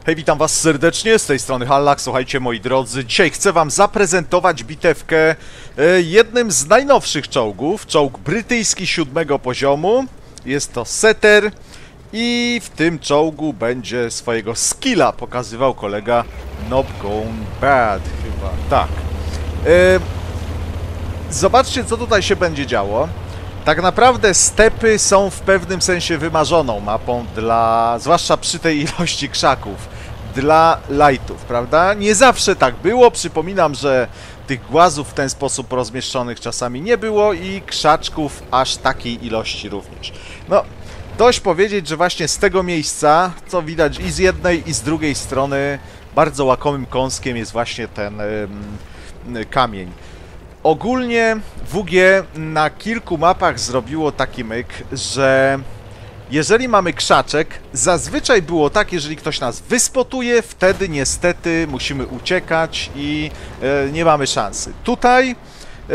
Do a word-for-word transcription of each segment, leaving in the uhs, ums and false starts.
Hej, witam was serdecznie, z tej strony Hallak. Słuchajcie, moi drodzy, dzisiaj chcę wam zaprezentować bitewkę e, jednym z najnowszych czołgów. Czołg brytyjski siódmego poziomu. Jest to Setter i w tym czołgu będzie swojego skilla pokazywał kolega Not Gone Bad, chyba, tak. E, zobaczcie, co tutaj się będzie działo. Tak naprawdę stepy są w pewnym sensie wymarzoną mapą dla, zwłaszcza przy tej ilości krzaków, dla lightów, prawda? Nie zawsze tak było, przypominam, że tych głazów w ten sposób rozmieszczonych czasami nie było i krzaczków aż takiej ilości również. No, dość powiedzieć, że właśnie z tego miejsca, co widać i z jednej i z drugiej strony, bardzo łakomym kąskiem jest właśnie ten ym, kamień. Ogólnie W G na kilku mapach zrobiło taki myk, że jeżeli mamy krzaczek, zazwyczaj było tak, jeżeli ktoś nas wyspotuje, wtedy niestety musimy uciekać i e, nie mamy szansy. Tutaj e,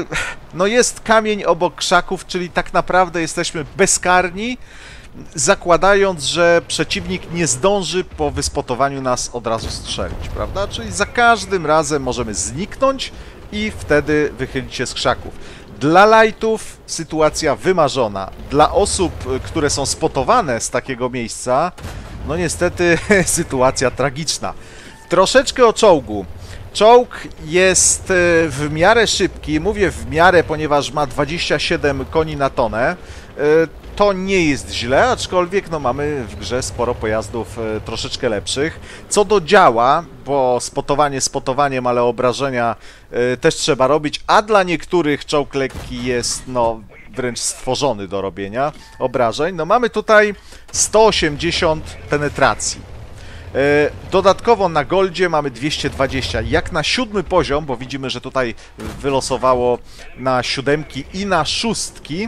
no jest kamień obok krzaków, czyli tak naprawdę jesteśmy bezkarni, zakładając, że przeciwnik nie zdąży po wyspotowaniu nas od razu strzelić, prawda? Czyli za każdym razem możemy zniknąć i wtedy wychylić się z krzaków. Dla lightów sytuacja wymarzona. Dla osób, które są spotowane z takiego miejsca, no niestety sytuacja tragiczna. Troszeczkę o czołgu. Czołg jest w miarę szybki, mówię w miarę, ponieważ ma dwadzieścia siedem koni na tonę. To nie jest źle, aczkolwiek no, mamy w grze sporo pojazdów e, troszeczkę lepszych. Co do działa, bo spotowanie spotowaniem, ale obrażenia e, też trzeba robić, a dla niektórych czołg lekki jest no, wręcz stworzony do robienia obrażeń. No mamy tutaj sto osiemdziesiąt penetracji. E, dodatkowo na goldzie mamy dwieście dwadzieścia. Jak na siódmy poziom, bo widzimy, że tutaj wylosowało na siódemki i na szóstki,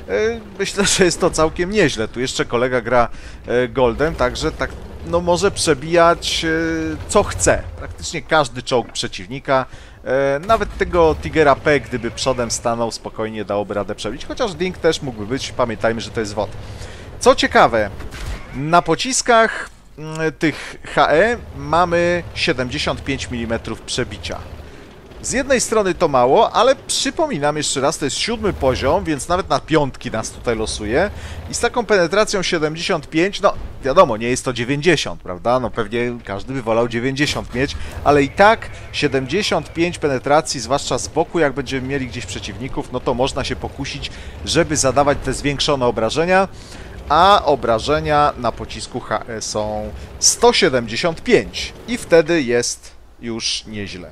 myślę, że jest to całkiem nieźle. Tu jeszcze kolega gra Goldem, także tak, no może przebijać co chce. Praktycznie każdy czołg przeciwnika. Nawet tego Tigera P, gdyby przodem stanął, spokojnie dałoby radę przebić. Chociaż Ding też mógłby być, pamiętajmy, że to jest W O D. Co ciekawe, na pociskach tych H E mamy siedemdziesiąt pięć milimetrów przebicia. Z jednej strony to mało, ale przypominam jeszcze raz, to jest siódmy poziom, więc nawet na piątki nas tutaj losuje. I z taką penetracją siedemdziesiąt pięć, no wiadomo, nie jest to dziewięćdziesiąt, prawda? No pewnie każdy by wolał dziewięćdziesiąt mieć, ale i tak siedemdziesiąt pięć penetracji, zwłaszcza z boku, jak będziemy mieli gdzieś przeciwników, no to można się pokusić, żeby zadawać te zwiększone obrażenia. A obrażenia na pocisku H E są sto siedemdziesiąt pięć i wtedy jest już nieźle.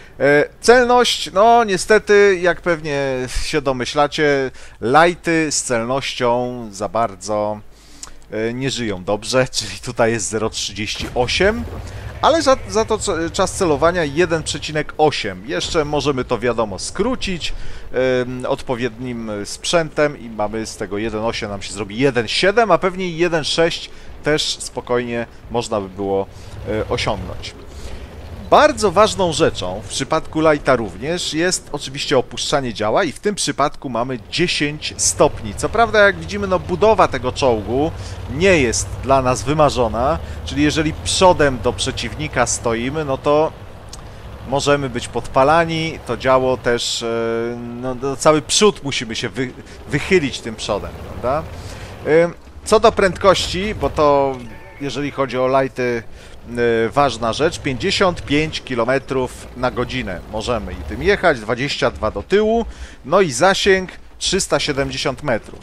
Celność, no niestety, jak pewnie się domyślacie, lighty z celnością za bardzo nie żyją dobrze, czyli tutaj jest zero przecinek trzydzieści osiem, ale za, za to czas celowania jeden przecinek osiem. Jeszcze możemy to, wiadomo, skrócić yy, odpowiednim sprzętem i mamy z tego jeden przecinek osiem nam się zrobi jeden przecinek siedem, a pewnie jeden przecinek sześć też spokojnie można by było yy, osiągnąć. Bardzo ważną rzeczą, w przypadku lighta również, jest oczywiście opuszczanie działa i w tym przypadku mamy dziesięć stopni. Co prawda, jak widzimy, no budowa tego czołgu nie jest dla nas wymarzona, czyli jeżeli przodem do przeciwnika stoimy, no to możemy być podpalani, to działo też, no, no cały przód musimy się wy, wychylić tym przodem, prawda? Co do prędkości, bo to jeżeli chodzi o lighty, ważna rzecz, pięćdziesiąt pięć kilometrów na godzinę możemy i tym jechać, dwadzieścia dwa do tyłu, no i zasięg trzysta siedemdziesiąt metrów.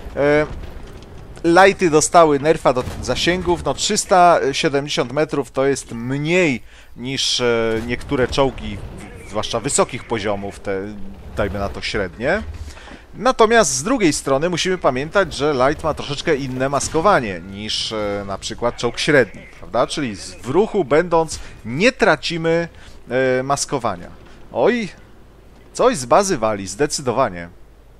Lighty dostały nerfa do zasięgów, no trzysta siedemdziesiąt metrów to jest mniej niż niektóre czołgi, zwłaszcza wysokich poziomów, te, dajmy na to średnie. Natomiast z drugiej strony musimy pamiętać, że light ma troszeczkę inne maskowanie niż e, na przykład czołg średni, prawda? Czyli w ruchu będąc nie tracimy e, maskowania. Oj, coś z bazy wali, zdecydowanie.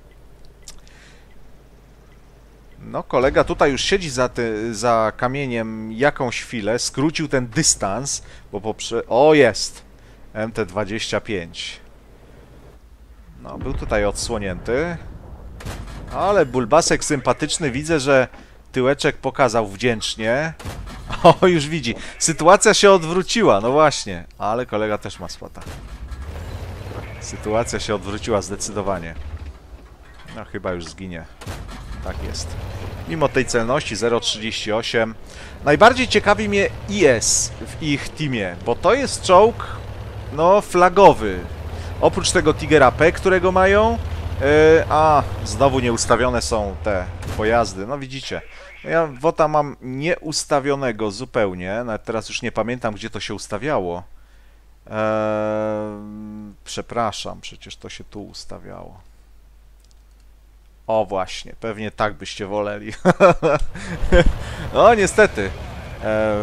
No, kolega tutaj już siedzi za, ty, za kamieniem jakąś chwilę, skrócił ten dystans, bo poprze... O, jest! M T dwadzieścia pięć. No, był tutaj odsłonięty. Ale bulbasek sympatyczny. Widzę, że tyłeczek pokazał wdzięcznie. O, już widzi. Sytuacja się odwróciła, no właśnie. Ale kolega też ma spota. Sytuacja się odwróciła zdecydowanie. No chyba już zginie. Tak jest. Mimo tej celności zero przecinek trzydzieści osiem. Najbardziej ciekawi mnie I S w ich teamie, bo to jest czołg, no, flagowy. Oprócz tego Tigera P, którego mają, yy, a, znowu nieustawione są te pojazdy. No widzicie, ja WOTA mam nieustawionego zupełnie, nawet teraz już nie pamiętam, gdzie to się ustawiało. Eee, przepraszam, przecież to się tu ustawiało. O właśnie, pewnie tak byście woleli. No niestety. Eee...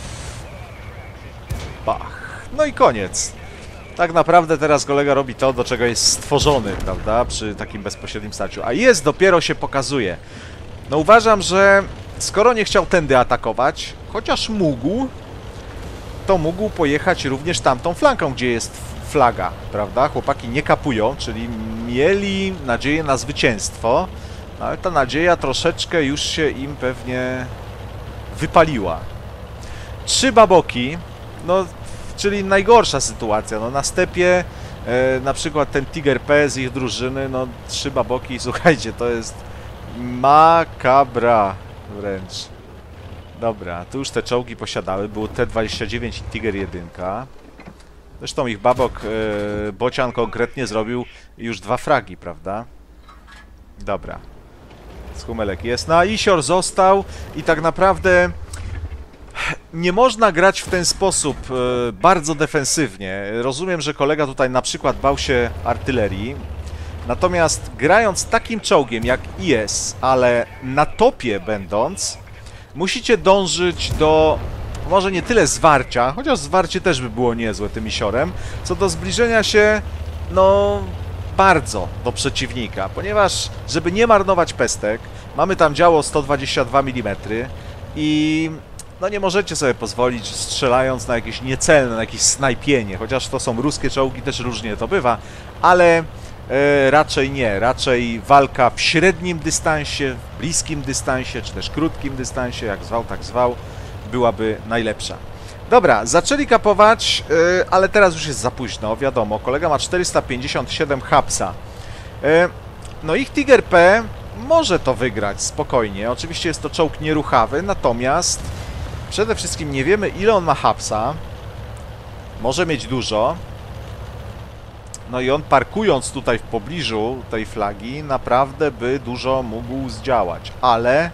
Bach. No i koniec. Tak naprawdę teraz kolega robi to, do czego jest stworzony, prawda? Przy takim bezpośrednim starciu. A jest, dopiero się pokazuje. No uważam, że skoro nie chciał tędy atakować, chociaż mógł, to mógł pojechać również tamtą flanką, gdzie jest flaga, prawda? Chłopaki nie kapują, czyli mieli nadzieję na zwycięstwo, ale ta nadzieja troszeczkę już się im pewnie wypaliła. Trzy baboki, no, czyli najgorsza sytuacja, no na stepie e, na przykład ten Tiger P z ich drużyny, no trzy baboki, słuchajcie, to jest makabra wręcz. Dobra, tu już te czołgi posiadały, było T dwadzieścia dziewięć i Tiger jeden. Zresztą ich babok, e, Bocian konkretnie zrobił już dwa fragi, prawda? Dobra. Skumelek jest. No a Isior został i tak naprawdę nie można grać w ten sposób e, bardzo defensywnie. Rozumiem, że kolega tutaj na przykład bał się artylerii. Natomiast grając takim czołgiem jak I S, ale na topie będąc, musicie dążyć do, może nie tyle zwarcia, chociaż zwarcie też by było niezłe tym Isiorem, co do zbliżenia się, no, bardzo do przeciwnika, ponieważ, żeby nie marnować pestek, mamy tam działo sto dwadzieścia dwa milimetry i no nie możecie sobie pozwolić, strzelając na jakieś niecelne, na jakieś snajpienie, chociaż to są ruskie czołgi, też różnie to bywa, ale e, raczej nie, raczej walka w średnim dystansie, w bliskim dystansie, czy też krótkim dystansie, jak zwał, tak zwał, byłaby najlepsza. Dobra, zaczęli kapować, yy, ale teraz już jest za późno, wiadomo, kolega ma czterysta pięćdziesiąt siedem hapsa. Yy, no ich Tiger P może to wygrać spokojnie, oczywiście jest to czołg nieruchawy, natomiast przede wszystkim nie wiemy, ile on ma hapsa, może mieć dużo, no i on parkując tutaj w pobliżu tej flagi naprawdę by dużo mógł zdziałać, ale...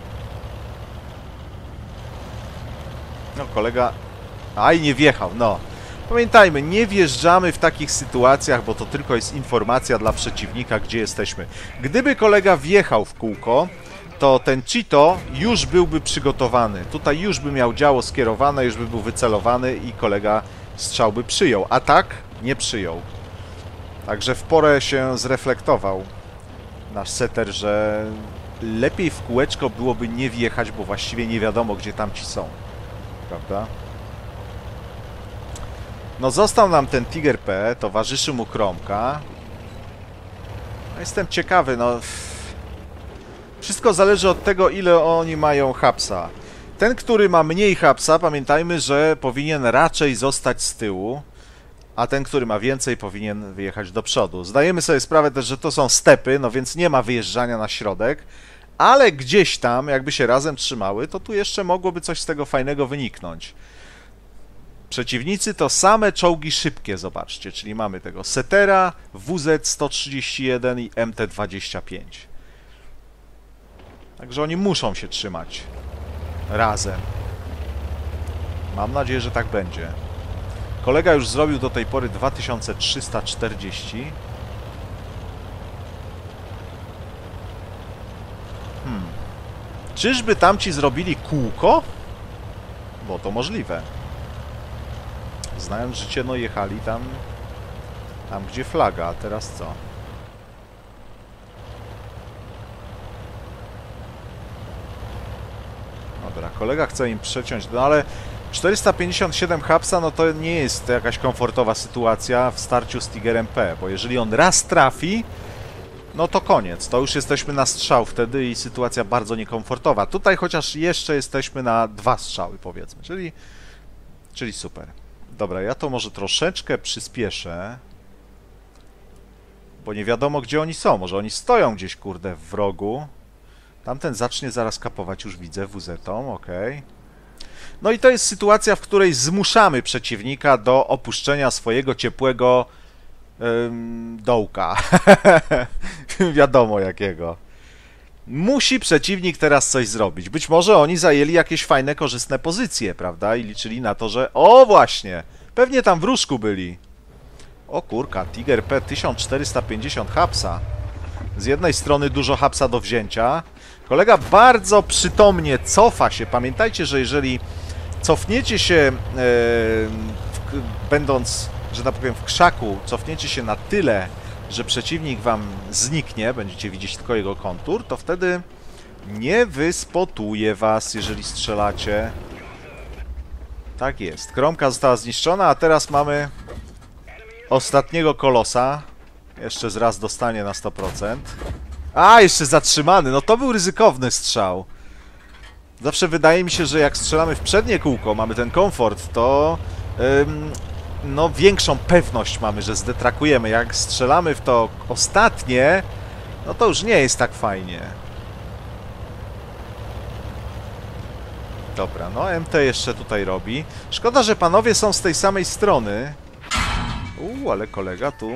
No kolega... Aj, nie wjechał, no. Pamiętajmy, nie wjeżdżamy w takich sytuacjach, bo to tylko jest informacja dla przeciwnika, gdzie jesteśmy. Gdyby kolega wjechał w kółko, to ten Cheeto już byłby przygotowany. Tutaj już by miał działo skierowane, już by był wycelowany i kolega strzał by przyjął. A tak nie przyjął. Także w porę się zreflektował nasz setter, że lepiej w kółeczko byłoby nie wjechać, bo właściwie nie wiadomo, gdzie tamci są. Prawda? No został nam ten Tiger P, towarzyszy mu Kromka. No jestem ciekawy, no... Wszystko zależy od tego, ile oni mają hapsa. Ten, który ma mniej hapsa, pamiętajmy, że powinien raczej zostać z tyłu, a ten, który ma więcej, powinien wyjechać do przodu. Zdajemy sobie sprawę też, że to są stepy, no więc nie ma wyjeżdżania na środek, ale gdzieś tam, jakby się razem trzymały, to tu jeszcze mogłoby coś z tego fajnego wyniknąć. Przeciwnicy to same czołgi szybkie, zobaczcie, czyli mamy tego Settera, W Z sto trzydzieści jeden i M T dwadzieścia pięć. Także oni muszą się trzymać razem. Mam nadzieję, że tak będzie. Kolega już zrobił do tej pory dwa tysiące trzysta czterdzieści. Hmm. Czyżby tamci zrobili kółko? Bo to możliwe. Znając życie, no jechali tam, tam gdzie flaga, a teraz co? Dobra, kolega chce im przeciąć, no ale czterysta pięćdziesiąt siedem hapsa, no to nie jest jakaś komfortowa sytuacja w starciu z Tigerem P, bo jeżeli on raz trafi, no to koniec. To już jesteśmy na strzał wtedy i sytuacja bardzo niekomfortowa. Tutaj chociaż jeszcze jesteśmy na dwa strzały, powiedzmy, czyli, czyli super. Dobra, ja to może troszeczkę przyspieszę, bo nie wiadomo, gdzie oni są. Może oni stoją gdzieś, kurde, w rogu. Tamten zacznie zaraz kapować, już widzę, W Z-tą, okej. No i to jest sytuacja, w której zmuszamy przeciwnika do opuszczenia swojego ciepłego ym, dołka. Wiadomo jakiego. Musi przeciwnik teraz coś zrobić. Być może oni zajęli jakieś fajne, korzystne pozycje, prawda? I liczyli na to, że... O, właśnie! Pewnie tam w różku byli. O kurka, Tiger P tysiąc czterysta pięćdziesiąt hapsa. Z jednej strony dużo hapsa do wzięcia. Kolega bardzo przytomnie cofa się. Pamiętajcie, że jeżeli cofniecie się, e, w, będąc, że tak powiem, w krzaku, cofniecie się na tyle, że przeciwnik wam zniknie, będziecie widzieć tylko jego kontur, to wtedy nie wyspotuje was, jeżeli strzelacie. Tak jest. Kromka została zniszczona, a teraz mamy ostatniego kolosa. Jeszcze z raz dostanie na sto procent. A, jeszcze zatrzymany. No to był ryzykowny strzał. Zawsze wydaje mi się, że jak strzelamy w przednie kółko, mamy ten komfort, to ym, no większą pewność mamy, że zdetrakujemy. Jak strzelamy w to ostatnie, no to już nie jest tak fajnie. Dobra, no M T jeszcze tutaj robi. Szkoda, że panowie są z tej samej strony. Uuu, ale kolega tu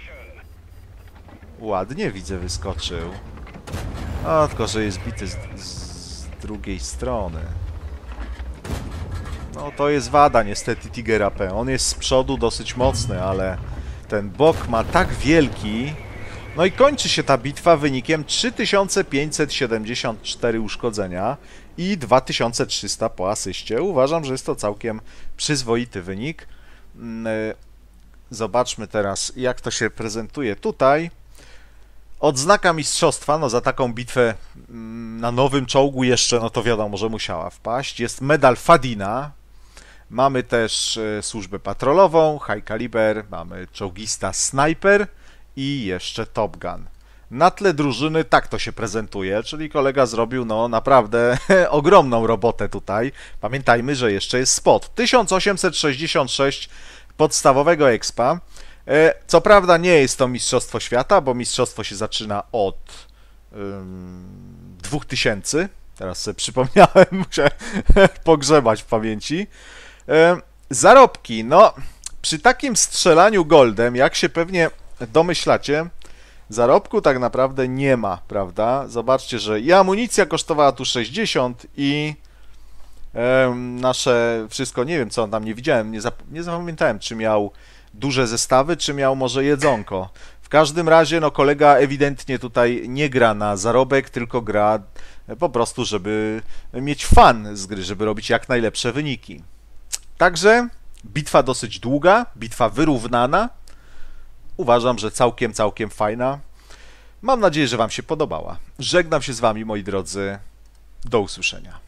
ładnie, widzę, wyskoczył. O, tylko że jest bity z, z drugiej strony. No to jest wada niestety Tigera P. On jest z przodu dosyć mocny, ale ten bok ma tak wielki. No i kończy się ta bitwa wynikiem trzy tysiące pięćset siedemdziesiąt cztery uszkodzenia i dwa tysiące trzysta po asyście. Uważam, że jest to całkiem przyzwoity wynik. Zobaczmy teraz, jak to się prezentuje tutaj. Odznaka mistrzostwa, no za taką bitwę na nowym czołgu jeszcze, no to wiadomo, że musiała wpaść. Jest medal Fadina. Mamy też służbę patrolową, High Caliber, mamy czołgista Sniper i jeszcze Top Gun. Na tle drużyny tak to się prezentuje, czyli kolega zrobił no naprawdę ogromną robotę tutaj. Pamiętajmy, że jeszcze jest spot. tysiąc osiemset sześćdziesiąt sześć podstawowego expa. Co prawda nie jest to Mistrzostwo Świata, bo Mistrzostwo się zaczyna od um, dwóch tysięcy. Teraz sobie przypomniałem, muszę pogrzebać w pamięci. E, zarobki, no przy takim strzelaniu goldem, jak się pewnie domyślacie, zarobku tak naprawdę nie ma, prawda? Zobaczcie, że i amunicja kosztowała tu sześćdziesiąt i e, nasze wszystko, nie wiem co on tam, nie widziałem, nie, zap nie zapamiętałem, czy miał duże zestawy, czy miał może jedzonko. W każdym razie, no kolega ewidentnie tutaj nie gra na zarobek, tylko gra po prostu, żeby mieć fan z gry, żeby robić jak najlepsze wyniki. Także bitwa dosyć długa, bitwa wyrównana. Uważam, że całkiem, całkiem fajna. Mam nadzieję, że wam się podobała. Żegnam się z wami, moi drodzy. Do usłyszenia.